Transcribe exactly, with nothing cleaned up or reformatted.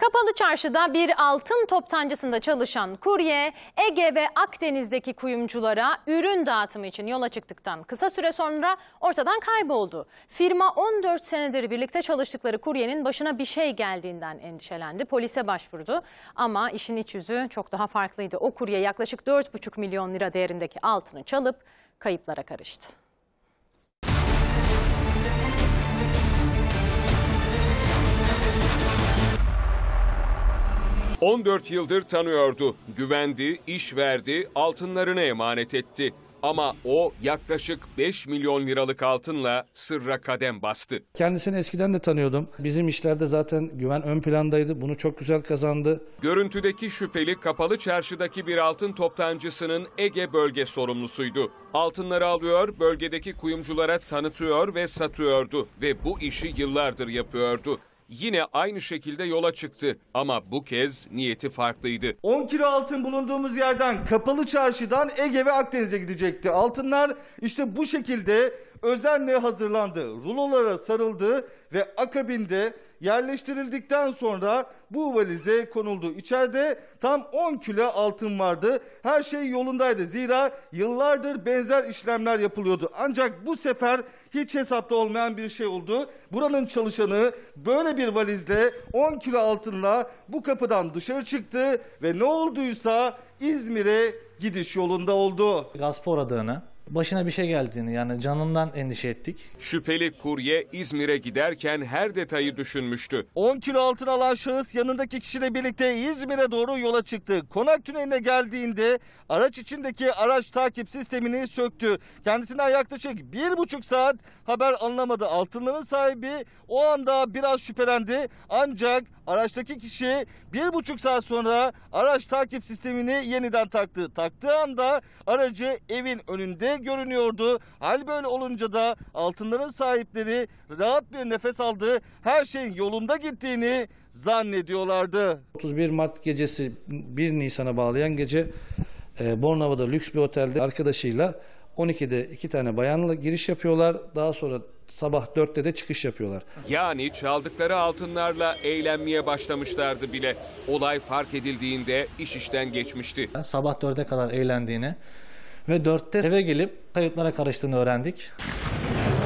Kapalı Çarşı'da bir altın toptancısında çalışan kurye, Ege ve Akdeniz'deki kuyumculara ürün dağıtımı için yola çıktıktan kısa süre sonra ortadan kayboldu. Firma on dört senedir birlikte çalıştıkları kuryenin başına bir şey geldiğinden endişelendi. Polise başvurdu ama işin iç yüzü çok daha farklıydı. O kurye yaklaşık dört buçuk milyon lira değerindeki altını çalıp kayıplara karıştı. on dört yıldır tanıyordu, güvendi, iş verdi, altınlarını emanet etti. Ama o yaklaşık beş milyon liralık altınla sırra kadem bastı. Kendisini eskiden de tanıyordum. Bizim işlerde zaten güven ön plandaydı. Bunu çok güzel kazandı. Görüntüdeki şüpheli Kapalı Çarşı'daki bir altın toptancısının Ege bölge sorumlusuydu. Altınları alıyor, bölgedeki kuyumculara tanıtıyor ve satıyordu ve bu işi yıllardır yapıyordu. Yine aynı şekilde yola çıktı ama bu kez niyeti farklıydı. on kilo altın bulunduğumuz yerden Kapalı Çarşı'dan Ege ve Akdeniz'e gidecekti. Altınlar işte bu şekilde özenle hazırlandı. Rulolara sarıldı ve akabinde yerleştirildikten sonra bu valize konuldu. İçeride tam on kilo altın vardı. Her şey yolundaydı. Zira yıllardır benzer işlemler yapılıyordu. Ancak bu sefer hiç hesapta olmayan bir şey oldu. Buranın çalışanı böyle bir valizle on kilo altınla bu kapıdan dışarı çıktı ve ne olduysa İzmir'e gidiş yolunda oldu. Gaspa uğradığını, başına bir şey geldiğini, yani canından endişe ettik. Şüpheli kurye İzmir'e giderken her detayı düşünmüştü. on kilo altın alan şahıs yanındaki kişiyle birlikte İzmir'e doğru yola çıktı. Konak tüneline geldiğinde araç içindeki araç takip sistemini söktü. Kendisinden yaklaşık bir buçuk saat haber alınamadı. Altınların sahibi o anda biraz şüphelendi. Ancak araçtaki kişi bir buçuk saat sonra araç takip sistemini yeniden taktı. Taktığı anda aracı evin önünde görünüyordu. Hal böyle olunca da altınların sahipleri rahat bir nefes aldı. Her şeyin yolunda gittiğini zannediyorlardı. otuz bir Mart gecesi bir Nisan'a bağlayan gece e, Bornova'da lüks bir otelde arkadaşıyla on ikide iki tane bayanla giriş yapıyorlar. Daha sonra sabah dörtte de çıkış yapıyorlar. Yani çaldıkları altınlarla eğlenmeye başlamışlardı bile. Olay fark edildiğinde iş işten geçmişti. Sabah dörde kadar eğlendiğini ve dörtte eve gelip kayıplara karıştığını öğrendik.